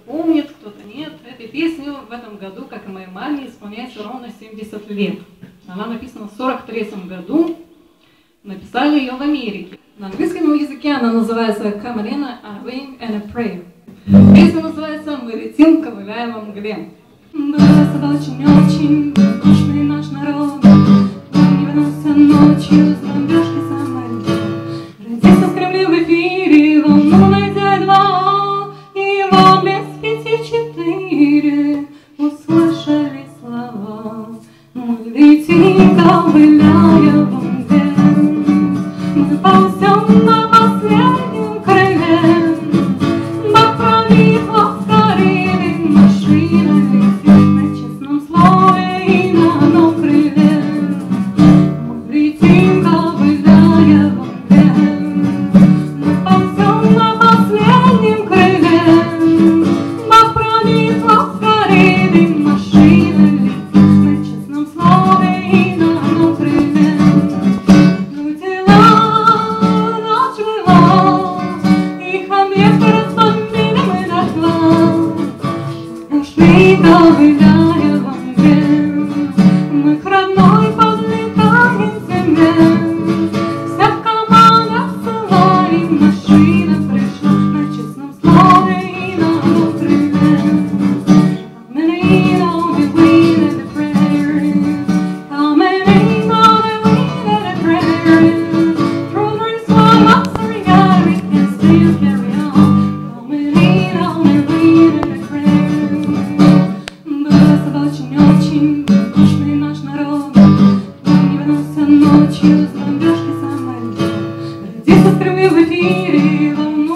помнит, кто-то нет. Этой песне в этом году, как и моей маме, исполняется ровно 70 лет. Она написана в 1943 году. Написали ее в Америке. На английском языке она называется Comin, a Ring and a Prayer. Песня называется «Мы летим, ковыляя во мгле». Был очень-очень скучный наш народ, он не вернулся ночью с бомбежки самолета. Радиста в Кремле в эфире, волну найдя два, и его без 5-4 услышали слова. Мы летим, ковыляя во мгле, мы ползем на последнем крыле. Бог пробит лоскарины, машина летит на честном слове и на одном крыле. Мы летим, ковыляя во мгле, мы ползем на последнем крыле. Бог пробит лоскарины, машина летит на честном слове и на одном крыле. Ковыляя во мгле, мы к родной подлетаем к земле. Вся команда ссылаем, машина пришла на честном слове и на одном крыле. Comin on the wind and the prayer, Comin on the wind and the prayer. Through the storm of surrender, we can still carry on. Comin on the wind and the prayer. Очень скучный наш народ, он не вернулся ночью с бомбежки самолета. Радиста в Кремле в эфире, волну